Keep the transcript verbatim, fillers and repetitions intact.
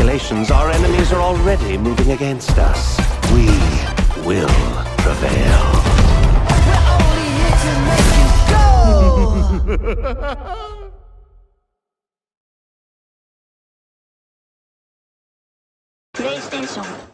Congratulations, our enemies are already moving against us. We will prevail. We're only here to make you go! PlayStation